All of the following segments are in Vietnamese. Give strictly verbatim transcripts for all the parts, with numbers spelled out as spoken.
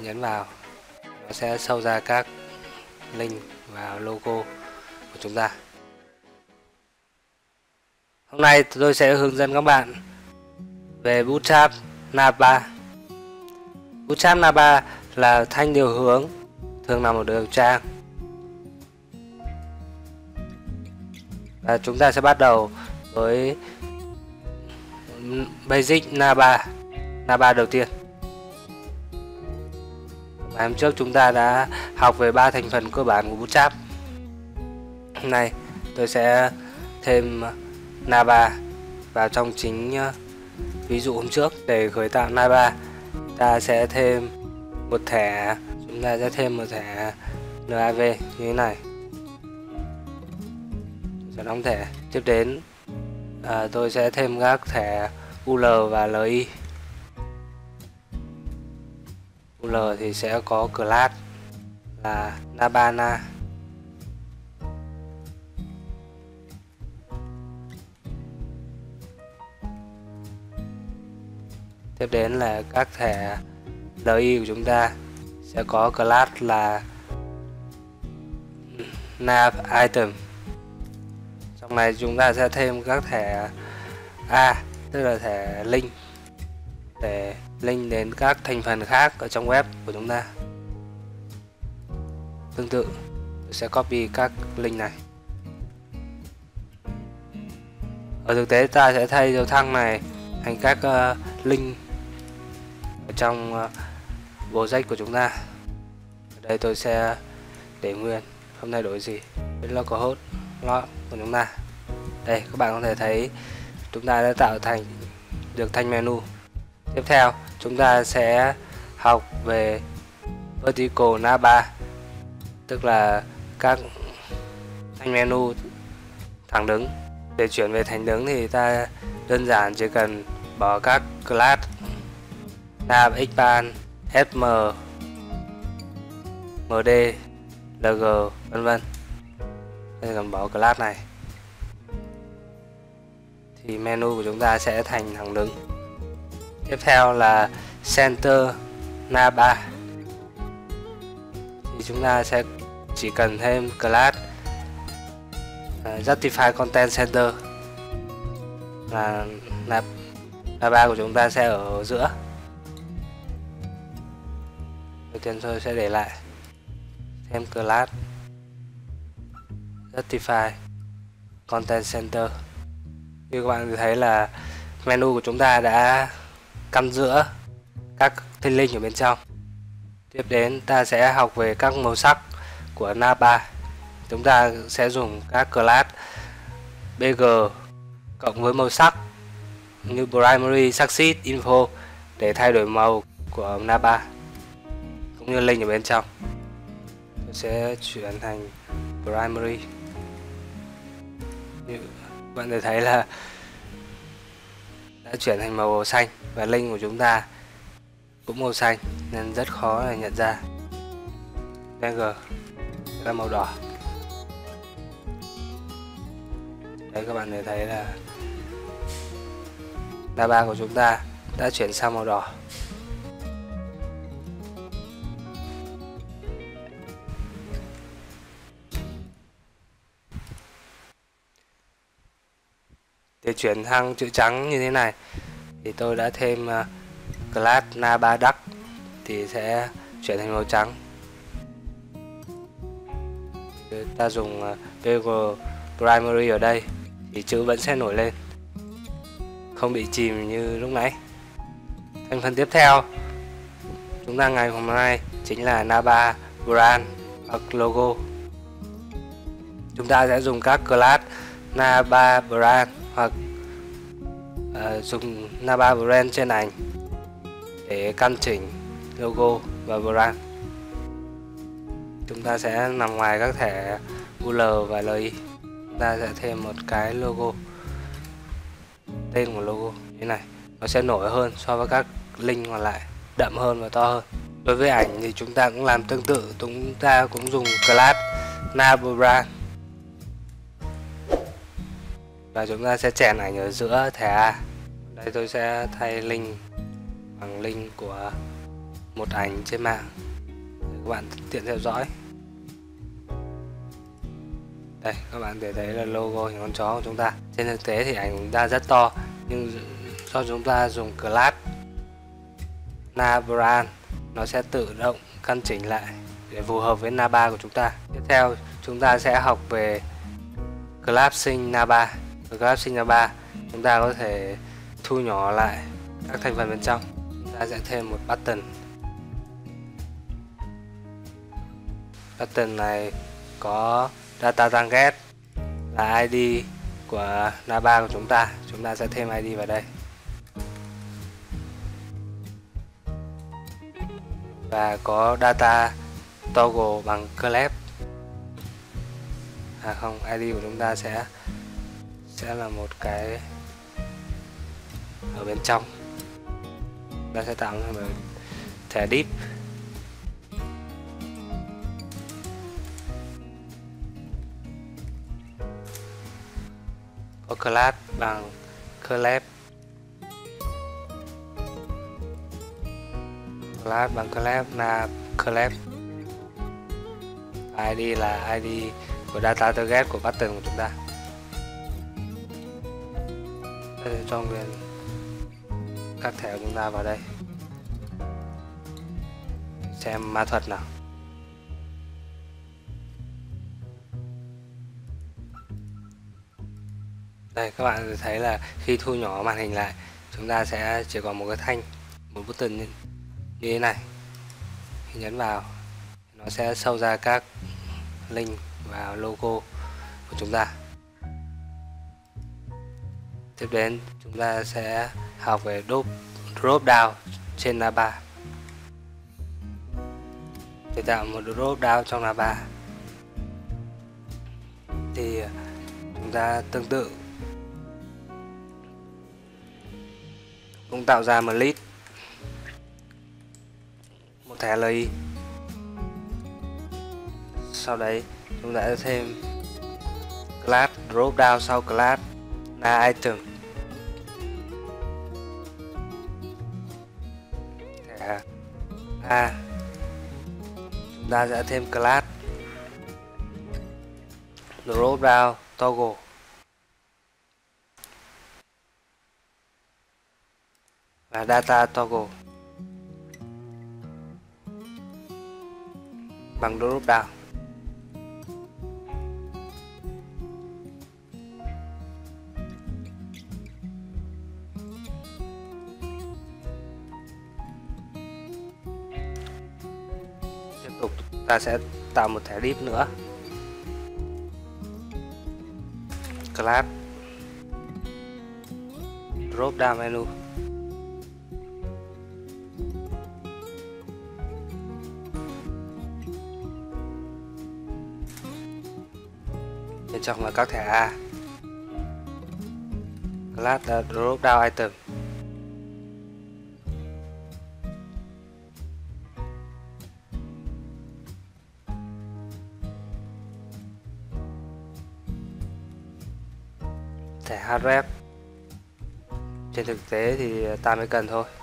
nhấn vào, nó sẽ show ra các link vào logo của chúng ta. Hôm nay tôi sẽ hướng dẫn các bạn về Bootstrap navbar. Bootstrap navbar là thanh điều hướng thường nằm ở đầu trang. Và chúng ta sẽ bắt đầu với Basic navbar, navbar đầu tiên. Và hôm trước chúng ta đã học về ba thành phần cơ bản của Bootstrap. Hôm nay tôi sẽ thêm navbar vào trong chính ví dụ hôm trước. Để khởi tạo navbar, ta sẽ thêm một thẻ, chúng ta sẽ thêm một thẻ nav như thế này. Sẽ đóng thẻ. Tiếp đến à, tôi sẽ thêm các thẻ ul và li. ul thì sẽ có class là navbar. Tiếp đến là các thẻ li của chúng ta sẽ có class là nav item. Trong này chúng ta sẽ thêm các thẻ a, tức là thẻ link, để link đến các thành phần khác ở trong web của chúng ta. Tương tự, tôi sẽ copy các link này. Ở thực tế ta sẽ thay dấu thăng này thành các uh, link ở trong uh, project của chúng ta. Ở đây tôi sẽ để nguyên, không thay đổi gì. Đến localhost lot của chúng ta. Đây, các bạn có thể thấy chúng ta đã tạo thành được thanh menu. Tiếp theo chúng ta sẽ học về vertical navbar, tức là các thanh menu thẳng đứng. Để chuyển về thành đứng thì ta đơn giản chỉ cần bỏ các class nav, expand, sm, md, lg vân vân. Đây, cần bỏ class này thì menu của chúng ta sẽ thành thẳng đứng. Tiếp theo là center navbar, thì chúng ta sẽ chỉ cần thêm class uh, justify content center, là navbar của chúng ta sẽ ở giữa. Đầu tiên tôi sẽ để lại thêm class justify content center. Như các bạn thấy là menu của chúng ta đã căn giữa các thanh link ở bên trong. Tiếp đến ta sẽ học về các màu sắc của navbar. Chúng ta sẽ dùng các class bg cộng với màu sắc như primary, succeed, info để thay đổi màu của navbar cũng như link ở bên trong. Tôi sẽ chuyển thành primary. Như bạn có thể thấy là đã chuyển thành màu xanh và link của chúng ta cũng màu xanh nên rất khó để nhận ra. bg là màu đỏ. Đấy, các bạn có thể thấy là navbar của chúng ta đã chuyển sang màu đỏ. Để chuyển sang chữ trắng như thế này thì tôi đã thêm uh, class navbar duck thì sẽ chuyển thành màu trắng. Ta dùng uh, bg primary ở đây thì chữ vẫn sẽ nổi lên, không bị chìm như lúc nãy. Thành phần tiếp theo chúng ta ngày hôm nay chính là navbar brand hoặc logo. Chúng ta sẽ dùng các class navbar brand hoặc uh, dùng navbar brand trên ảnh để căn chỉnh logo và brand. Chúng ta sẽ nằm ngoài các thẻ ul và li. Chúng ta sẽ thêm một cái logo, tên của logo như thế này. Nó sẽ nổi hơn so với các link còn lại, đậm hơn và to hơn. Đối với ảnh thì chúng ta cũng làm tương tự. Chúng ta cũng dùng class navbar và chúng ta sẽ chèn ảnh ở giữa thẻ A. Đây tôi sẽ thay link bằng link của một ảnh trên mạng để các bạn tiện theo dõi. Đây, các bạn để thấy là logo hình con chó của chúng ta. Trên thực tế thì ảnh của chúng ta rất to, nhưng do chúng ta dùng class navbrand, nó sẽ tự động căn chỉnh lại để phù hợp với navbar của chúng ta. Tiếp theo, chúng ta sẽ học về collapsing navbar. Với collapsing navbar, chúng ta có thể thu nhỏ lại các thành phần bên trong. Chúng ta sẽ thêm một button. Button này có data target là i đê của navbar của chúng ta. Chúng ta sẽ thêm i đê vào đây. Và có data toggle bằng collab. À không, i đê của chúng ta sẽ sẽ là một cái ở bên trong. Ta sẽ tạo ra một thẻ div. Có class bằng collab. Class bằng collab là collab. i đê là i đê của data target của button của chúng ta. Để cho nguyên các thẻ của chúng ta vào đây. Xem ma thuật nào. Đây, các bạn thấy là khi thu nhỏ màn hình lại, chúng ta sẽ chỉ còn một cái thanh, một button như, như thế này. Khi nhấn vào, nó sẽ show ra các link và logo của chúng ta. Tiếp đến, chúng ta sẽ học về drop, drop down trên navbar. Để tạo một drop down trong navbar thì chúng ta tương tự cũng tạo ra một list, một thẻ lờ i. Sau đấy chúng ta sẽ thêm class drop down sau class là item. Thẻ A, chúng ta sẽ thêm class drop down toggle. Và data toggle bằng drop down. Tiếp tục ta sẽ tạo một thẻ div nữa. Class drop down menu. Bên trong là các thẻ A. Class drop down item. Thẻ href. Trên thực tế thì ta mới cần thôi.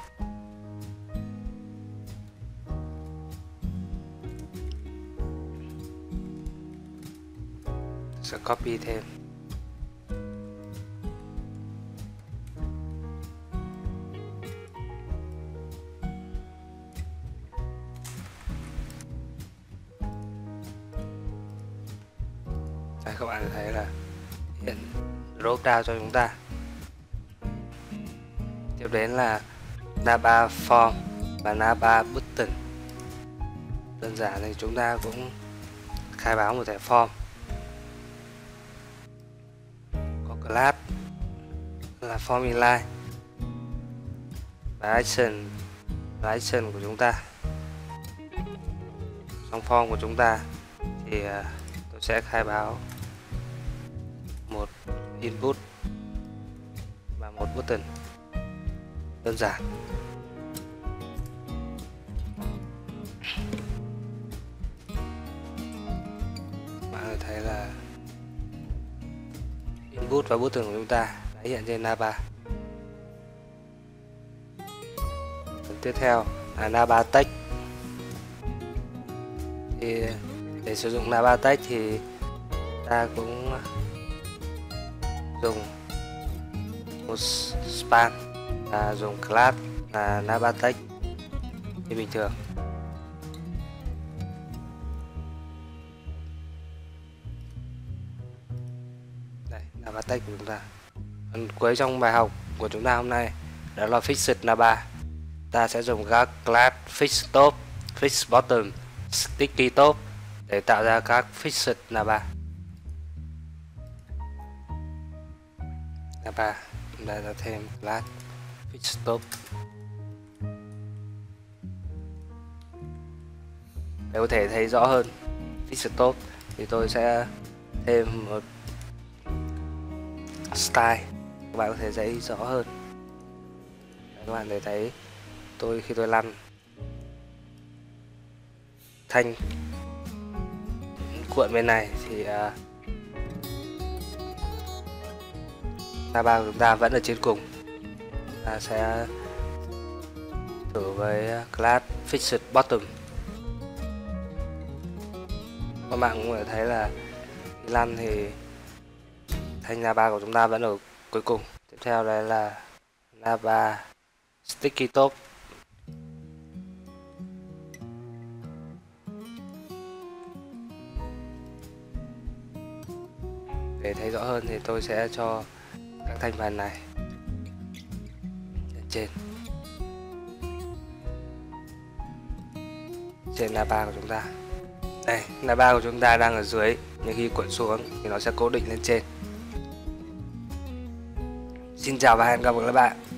Sẽ copy thêm. Đây, các bạn thấy là hiện drop down cho chúng ta. Tiếp đến là navbar form và navbar button. Đơn giản thì chúng ta cũng khai báo một thẻ form. Có class là form inline và action là action của chúng ta. Trong form của chúng ta thì tôi sẽ khai báo một input và một button. Đơn giản. Bạn có thể thấy là input và button của chúng ta đã hiện trên navbar. Tiếp theo là navbar text. Thì để sử dụng Nava Text thì ta cũng dùng một span và dùng class là Nava Text như bình thường. Đây, Nava Text của chúng ta. Phần cuối trong bài học của chúng ta hôm nay đó là Fixed Nava. Ta sẽ dùng các class Fixed Top, Fixed Bottom, Sticky Top để tạo ra các Fixed Nava. Nava, chúng ta sẽ thêm class Fixed Top. Để có thể thấy rõ hơn Fixed Top thì tôi sẽ thêm một style, các bạn có thể thấy rõ hơn. Các bạn để thấy tôi khi tôi lăn thanh cuộn bên này thì uh, Nava của chúng ta vẫn ở trên cùng. Ta sẽ thử với class Fixed Bottom. Các bạn cũng có thể thấy là khi lăn thì thanh Nava của chúng ta vẫn ở cuối cùng. Tiếp theo đây là Nava Sticky Top. Để thấy rõ hơn thì tôi sẽ cho các thành phần này lên trên trên Nava của chúng ta. Đây, Nava của chúng ta đang ở dưới, nhưng khi cuộn xuống thì nó sẽ cố định lên trên. Xin chào và hẹn gặp lại các bạn.